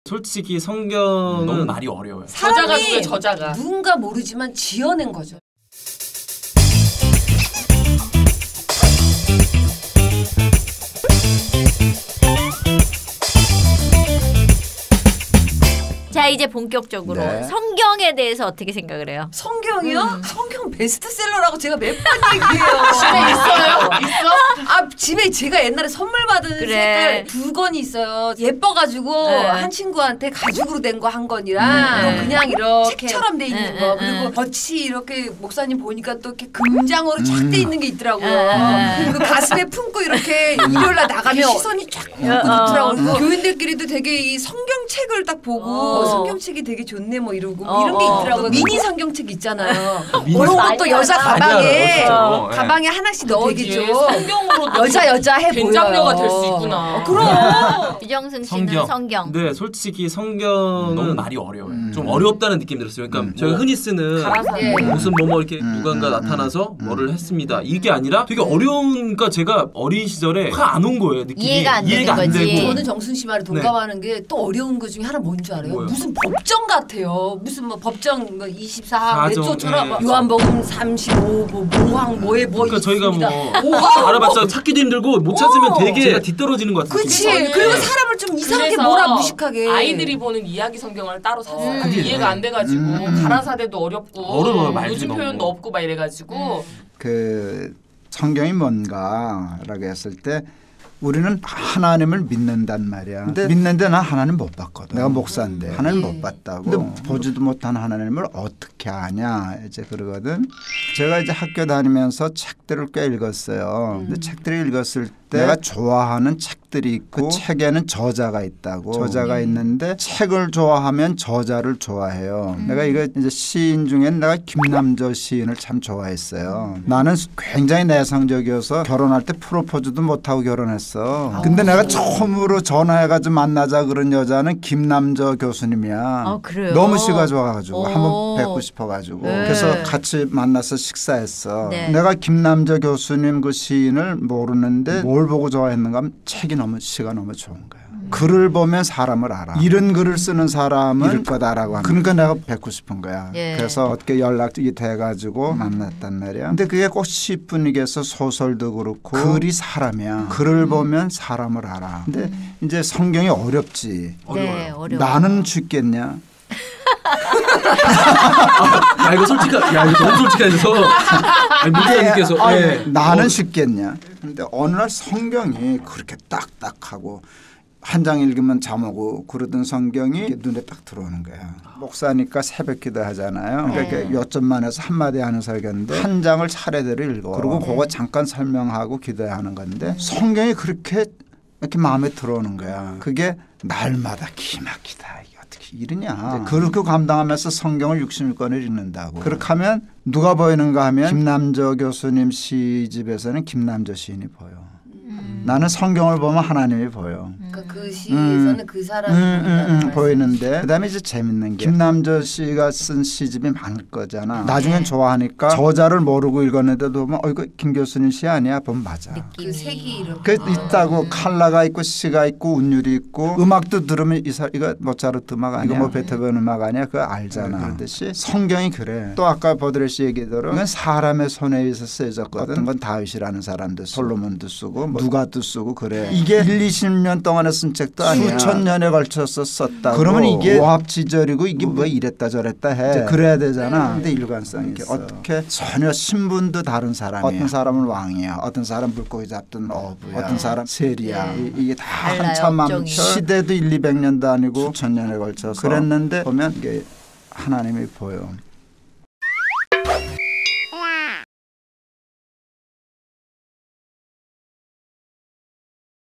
솔직히 성경은 너무 말이 어려워요. 저자가 누구예요? 저자가 누군가 모르지만 지어낸 거죠. 자 이제 본격적으로 네. 성경에 대해서 어떻게 생각을 해요? 성경이요? 성경 베스트셀러라고 제가 몇 번 얘기해요. 집에 있어요? 있어? 아 집에 제가 옛날에 선물 받은 그래. 색깔 두 권이 있어요. 예뻐가지고 네. 한 친구한테 가죽으로 된 거 한 권이랑 그냥 이렇게 책처럼 돼 있는 거 그리고 겉이 이렇게 목사님 보니까 또 이렇게 금장으로 쫙 돼 있는 게 있더라고요. 그 가슴에 품고 이렇게 일요일날 나가면 시선이 쫙 보고 좋더라고요. 그리고 교인들끼리도 되게 이 성경책을 딱 보고 성경책이 되게 좋네 뭐 이러고 이런 게 있더라고요. 미니 성경책 있잖아요. 그런 것도 여자 가방에 가방에 하나씩 넣어야겠죠. 성경으로 여자 해 보여요. 된장녀가 될 수 있구나. 그럼. 유정승 씨는 성경. 네, 솔직히 성경은 너무 말이 어려워요. 좀 어렵다는 느낌 들었어요. 그러니까 저희가 흔히 쓰는 무슨 뭐뭐 이렇게 누군가 나타나서 뭐를 했습니다. 이게 아니라 되게 어려우니까 제가 어린 시절에 화 안 온 거예요. 느낌이 이해가 안 되는 거지. 되고. 저는 정순 씨 말에 동감하는 게 또 어려운 것 중에 하나 뭔지 알아요? 뭐요? 무슨 법정 같아요. 무슨 뭐 법정 뭐 24항 사정, 내초처럼 예. 요한복음 35 뭐 모항 뭐에 뭐 그러니까 저희가 있습니다. 뭐 알아봤자 찾기도 힘들고 못 찾으면 되게 제가 뒤떨어지는 것 같아요. 그치. 그리고 사람을 좀 이상하게 몰아 무식하게. 아이들이 보는 이야기 성경을 따로 샀어요. 그게 이해가 안 돼가지고 가라사대도 어렵고 어려워요, 말들이 요즘 너무. 표현도 없고 막 이래가지고 그 성경이 뭔가라고 했을 때 우리는 하나님을 믿는단 말이야. 근데 믿는데 나 하나님 못 봤거든. 내가 목사인데 하나님 못 봤다고. 근데 보지도 못한 하나님을 어떻게 아냐 이제 그러거든. 제가 이제 학교 다니면서 책들을 꽤 읽었어요. 근데 책들을 읽었을 때 내가 좋아하는 책들이 있고 그 책에는 저자가 있다고. 저자가 있는데 책을 좋아하면 저자를 좋아해요. 내가 이거 이제 시인 중엔 내가 김남저 시인을 참 좋아했어요. 나는 굉장히 내성적이어서 결혼할 때 프로포즈도 못하고 결혼했어. 근데 내가 처음으로 전화해가지고 만나자 그런 여자는 김남저 교수님이야. 그래요? 너무 시가 좋아가지고 한번 뵙고 싶어가지고 그래서 같이 만나서 식사했어. 내가 김남저 교수님 그 시인을 모르는데 뭘 보고 좋아했는가 하면 책이 너무 시가 너무 좋은 거야. 글을 보면 사람을 알아. 이런 글을 쓰는 사람은 이럴 거다라고 하는. 그러니까 내가 뵙고 싶은 거야. 그래서 어떻게 연락이 돼가지고 만났단 말이야. 근데 그게 꼭 시뿐이겠어. 소설도 그렇고 글이 사람이야. 글을 보면 사람을 알아. 근데 이제 성경이 어렵지. 네, 어려워. 나는 죽겠냐? 이거 솔직하, 이거 너무 솔직해서 문제님께서 나는 쉽겠냐? 근데 어느 날 성경이 그렇게 딱딱하고 한 장 읽으면 잠 오고 그러던 성경이 눈에 딱 들어오는 거야. 목사니까 새벽기도 하잖아요. 그러니까 몇 점만 해서 한마디 하는 설교인데 한 장을 차례대로 읽어. 그리고 그거 잠깐 설명하고 기도해야 하는 건데 성경이 그렇게 이렇게 마음에 들어오는 거야. 그게 날마다 기막히다. 어떻게 이러냐. 그렇게 감당하면서 성경을 60권을 읽는다고. 그렇게 하면 누가 보이는가 하면 김남저 교수님 시집에서는 김남저 시인이 보여. 나는 성경을 보면 하나님이 보여. 그러니까 그 시에서는 그 사람이 보이는데 그다음에 이제 재밌는 게 김남저 씨가 쓴 시집이 많을 거잖아. 나중엔 좋아하니까 저자를 모르고 읽었는데도 보면 이거 김 교수님 시 아니야? 보면 맞아. 그 색이 이렇게 그 있다고 칼라가 있고 시가 있고 운율이 있고 음악도 들으면 이거 모차르트 음악 아니야? 이거 뭐 베토벤 음악 아니야? 그거 알잖아. 그렇듯이 성경이 그래. 또 아까 버드레 씨 얘기대로 이건 사람의 손에 의해서 쓰여졌거든. 어떤 건 다윗이라는 사람도 솔로몬도 쓰고 뭐 누가도 쓰고 그래. 이게 20년 동안에 쓴 책도 아니야. 수천 년에 걸쳐서 썼다고. 그러면 이게 오합지졸이고 이게 뭐 이랬다 저랬다 해. 그래야 되잖아. 근데 일관성이 있어. 어떻게 전혀 신분도 다른 사람이야. 어떤 사람은 왕이야. 어떤 사람은 물고기 잡던 어부야. 어떤 사람 세리야. 이게 다 한참 시대도 1, 200년도 아니고 수천 년에 걸쳐서 그랬는데 보면 이게 하나님이 보여.